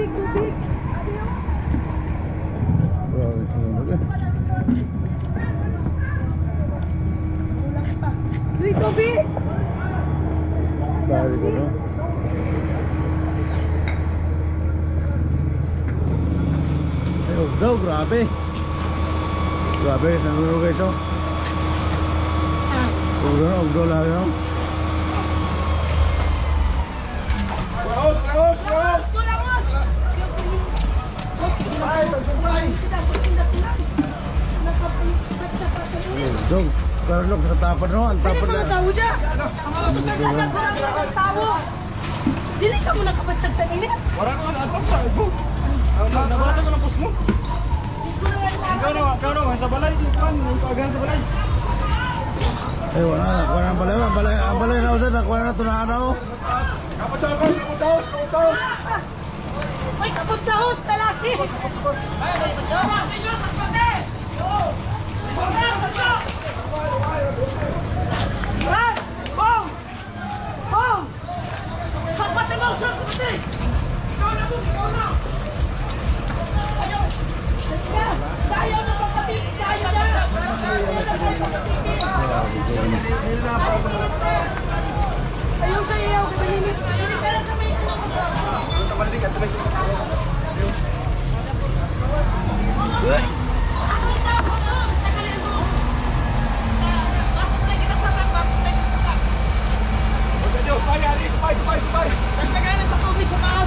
tubig, tubig. Kulang pa. Uy, tubig! Dahil ko, no? Ay, ugdaw, grabe. Grabe, nanunog ito. Ugdaw lang, no? Kuros! Kulangos! Ay, tagsubay! Ugdaw. Karlok sa tapan, no? Ang tapan Ano lang. mga tao dyan? Ang tao. Dili ka mo nakapatsag sa init? Wala ko ang atap sa ibo. Nabasa ko ng post mo. Ikaw na, sa balay. Ikaw sa balay. Eh, wala na. Kuha na ang balay. Ang balay na usan. Kuha na tunaan ako. Kapot sa hos. Uy, kapot sa host, talaki! Bong! Sapate mo, sapate! Ikaw na! Tayo na kapatid! Tayo na! Ayaw sa iyo! Kabalimit! Hindi ka lang sa may Sabay! Nagtagay na sa tubig sa taas!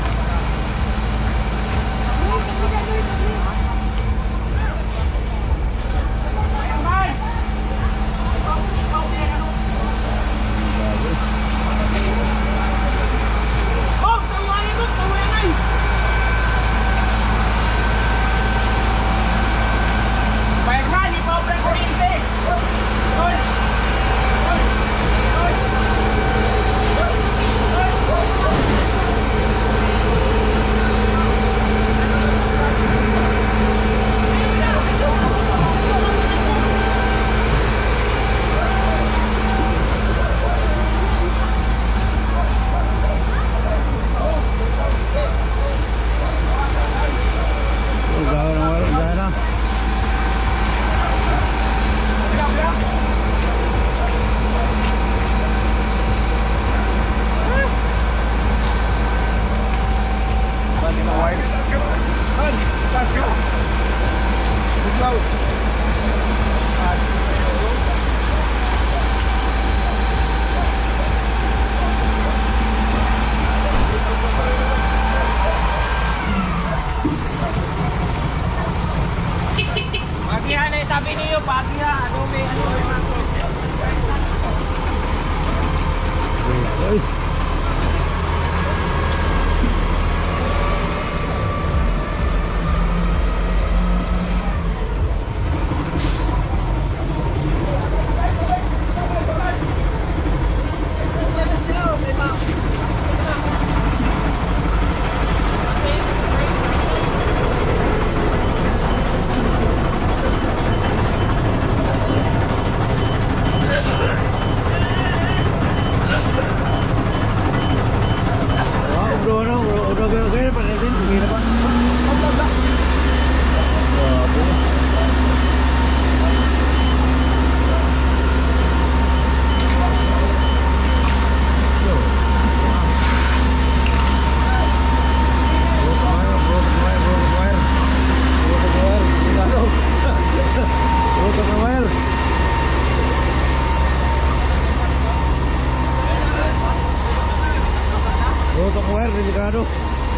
delikado.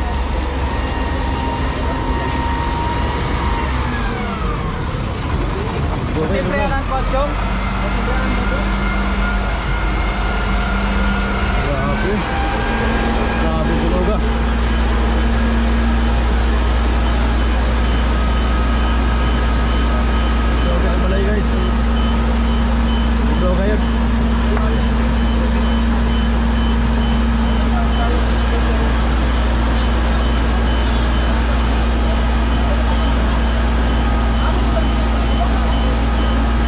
Siyempre yan ang kodyong. Grabe. Grabe talaga. Grabe ang balay guys. Ito kayo.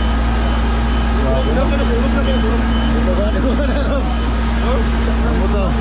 Ito ba? Ito ba? Ano to?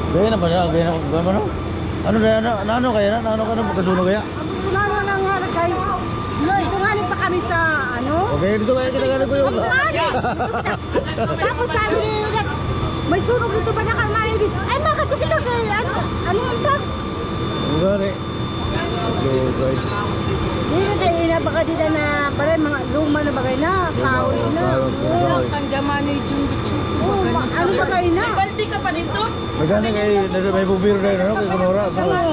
Gaya na ba niya? Gaya na ba no? Ano kaya na? Ano kaya na? Ano ka na? Magkasuno kaya? Wala na lang nga kay. Tunganin pa kami sa ano? Okay, dito kaya kinagaling ko yung... Tapos sabi nila, may sunog dito ba na kamay dito? Ay, bakit kita kay ano? Ano ang tag? Gani. Lugay. Dito tayo na baka dito na pare mga luma na bagay na, kahoy na. Ang jaman ni Junbichu. Ano bagay na? Balti ka pa dito? Magani kay may bubiro na yun, ano? Kay Kunora.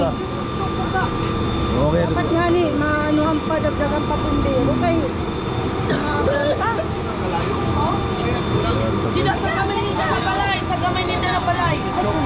Okay. Dapat nga ni, maanuhan pa, dagdagan pa pumbero kay. Dito sa gamay nila na balay, sa gamay nila na balay.